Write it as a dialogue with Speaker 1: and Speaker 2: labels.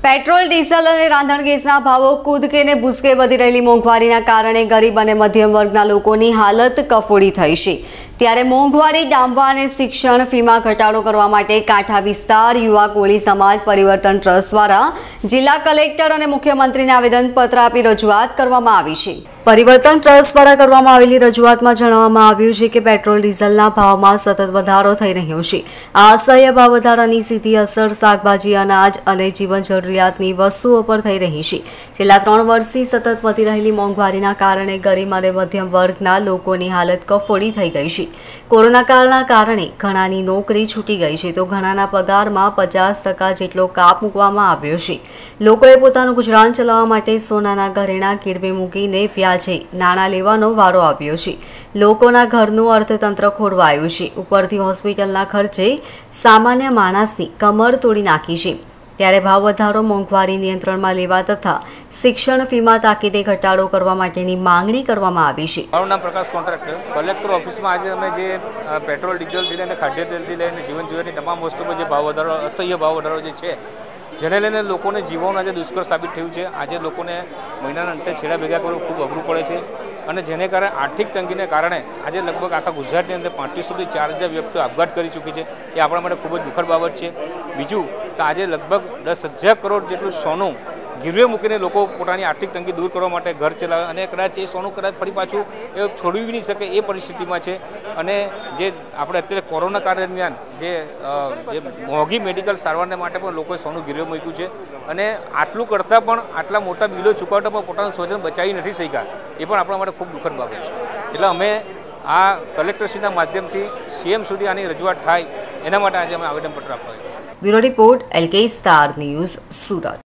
Speaker 1: Petrol, diesel અને રાંધણ ગેસના ભાવો કૂદકે ને ભૂસકે વધી રહેલી મોંઘવારીના કારણે ગરીબ અને મધ્યમ વર્ગના લોકોની હાલત કફોડી થઈ છે। ત્યારે મોંઘવારી ડામવા અને શિક્ષણ ફીમાં ઘટાડો કરવા માટે કાંઠા વિસ્તાર યુવા કોળી સમાજ પરિવર્તન ટ્રસ્ટ દ્વારા જિલ્લા કલેક્ટર અને મુખ્યમંત્રીને આવેદનપત્ર આપી રજૂઆત કરવામાં આવી છે। પરિવર્તન ટ્રસ્ટ દ્વારા કરવામાં આવેલી રજૂઆતમાં જણાવવામાં આવ્યું છે કે પેટ્રોલ ડીઝલના ભાવમાં સતત વધારો થઈ રહ્યો છે। આ અસહ્ય ભાવ વધારાની સીધી અસર શાકભાજી, અનાજ અને જીવન જરૂરિયાતની વસ્તુઓ પર થઈ રહી છે। છેલ્લા 3 વર્ષથી સતત વધી રહેલી મોંઘવારીના કારણે ગરીબ અને મધ્યમ વર્ગના લોકોની હાલત કફોડી થઈ ગઈ છે। કોરોના કાળના કારણે ઘણાની નોકરી છૂટી ગઈ છે તો ઘણાના પગારમાં 50% જેટલો કાપ મૂકવામાં આવ્યો છે। લોકોએ પોતાનું ગુજરાન ચલાવવા માટે સોનાના ઘરેણાં ગીરવે મૂકીને વ્યાજે નાણાં લેવાનો વારો આવ્યો છે। લોકોના ઘરનું અર્થતંત્ર ખોરવાયું છે। ઉપરથી હોસ્પિટલના ખર્ચે સામાન્ય માણસની કમર તોડી નાખી છે। ત્યારે ભાવ વધારો, મોંઘવારી નિયંત્રણમાં લેવા તથા શિક્ષણ ફીમાં તાકીદે ઘટાડો કરવા માટેની માંગણી કરવામાં આવી છે।
Speaker 2: મારું નામ પ્રકાશ કોન્ટ્રાક્ટર, કલેક્ટર ઓફિસમાં આજે અમે જે પેટ્રોલ, ડીઝલથી લઈને ખાદ્ય તેલથી લઈને જીવન જરૂરિયાતની તમામ વસ્તુ પર જે ભાવ વધારો, અસહ્ય ભાવ વધારો જે છે, જેને લઈને લોકોને જીવવાનું આજે દુષ્કર સાબિત થયું છે। આજે લોકોને મહિનાના અંતે છેડા ભેગા કરવું ખૂબ અઘરું પડે છે અને જેને કારણે આર્થિક તંગીને કારણે આજે લગભગ આખા ગુજરાતની અંદર 3500થી 4000 વ્યક્તિઓ આપઘાત કરી ચૂકી છે। એ આપણા માટે ખૂબ જ દુઃખદ બાબત છે। બીજું કે આજે લગભગ 10,000 કરોડ જેટલું સોનું ગીરવે મૂકીને લોકો પોતાની આર્થિક તંગી દૂર કરવા માટે ઘર ચલાવે અને કદાચ એ સોનું કદાચ ફરી પાછું એ છોડવી નહીં શકે એ પરિસ્થિતિમાં છે। અને જે આપણે અત્યારે કોરોના કાળ દરમિયાન જે મોંઘી મેડિકલ સારવારને માટે પણ લોકોએ સોનું ગીરવે મૂક્યું છે અને આટલું કરતાં પણ આટલા મોટા બિલો ચૂકવતા પણ પોતાનું સ્વજન બચાવી નથી શક્યા, એ પણ આપણા માટે ખૂબ દુઃખદ બાબત છે। એટલે અમે આ કલેક્ટરશ્રીના માધ્યમથી સીએમ સુધી આની રજૂઆત થાય એના માટે આજે અમે આવેદનપત્ર આપવા।
Speaker 1: Bureau report, LKSTARNEWS, Surat.